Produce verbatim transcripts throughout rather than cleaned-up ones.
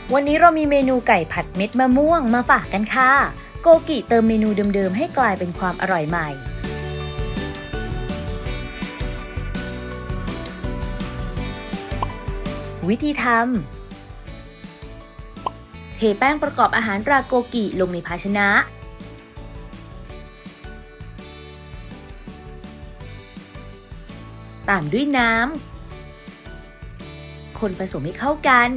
วันนี้เรามีเมนูไก่ผัดเม็ดมะม่วงมาฝากกันค่ะโกกิเติมเมนูเดิมๆให้กลายเป็นความอร่อยใหม่วิธีทำเทแป้งประกอบอาหารตราโกกิลงในภาชนะตามด้วยน้ำคนผสมให้เข้ากัน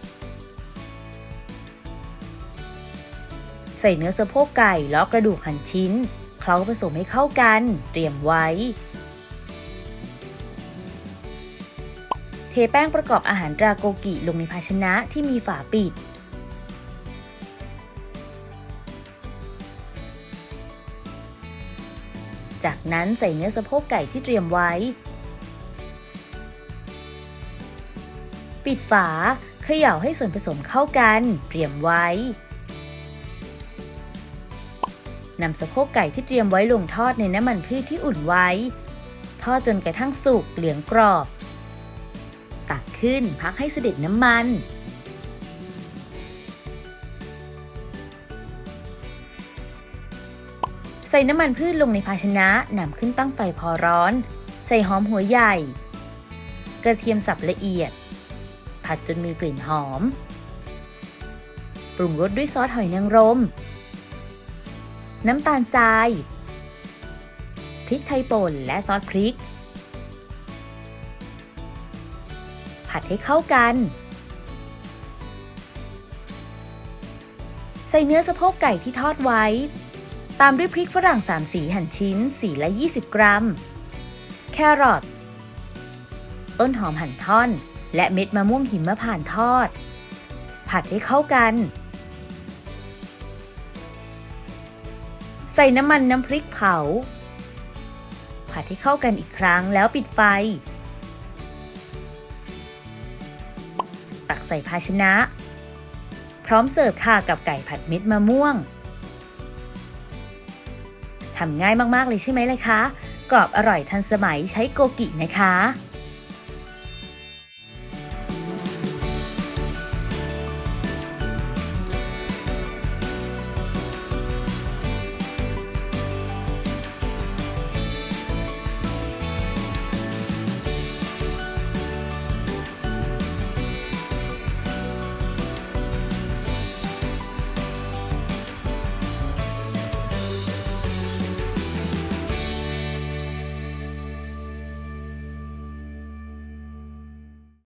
ใส่เนื้อสะโพกไก่แล้วกระดูกหั่นชิ้นเคล้าผสมให้เข้ากันเตรียมไว้เทแป้งประกอบอาหารตราโกกิลงในภาชนะที่มีฝาปิดจากนั้นใส่เนื้อสะโพกไก่ที่เตรียมไว้ปิดฝาเขย่าให้ส่วนผสมเข้ากันเตรียมไว้นำสะโพกไก่ที่เตรียมไว้ลงทอดในน้ำมันพืชที่อุ่นไว้ทอดจนกระทั่งสุกเหลืองกรอบตักขึ้นพักให้เสด็จน้ำมันใส่น้ำมันพืชลงในภาชนะนำขึ้นตั้งไฟพอร้อนใส่หอมหัวใหญ่กระเทียมสับละเอียดผัดจนมีกลิ่นหอมปรุงรสด้วยซอสหอยนางรมน้ำตาลทรายพริกไทยป่นและซอสพริกผัดให้เข้ากันใส่เนื้อสะโพกไก่ที่ทอดไว้ตามด้วยพริกฝรั่งสามสีหั่นชิ้นสีละยี่สิบกรัมแครอทต้นหอมหั่นท่อนและเม็ดมะม่วงหิมพานต์ทอดผัดให้เข้ากันใส่น้ำมันน้ำพริกเผาผัดให้เข้ากันอีกครั้งแล้วปิดไฟตักใส่ภาชนะพร้อมเสิร์ฟค่ะกับไก่ผัดเม็ดมะม่วงทำง่ายมากๆเลยใช่ไหมล่ะคะกรอบอร่อยทันสมัยใช้โกกินะคะ